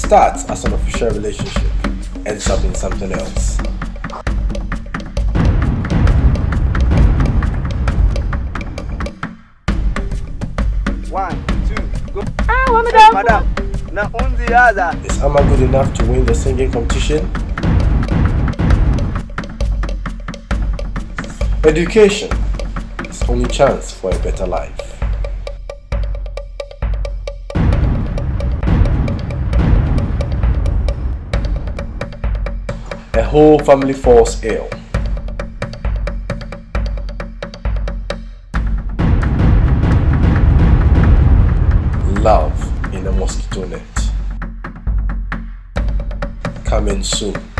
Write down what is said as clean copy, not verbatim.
starts as an official relationship, ends up in something else. One, two, go. Madam. Is Amma good enough to win the singing competition? Education is only chance for a better life. A whole family falls ill. Love in a mosquito net. Coming soon.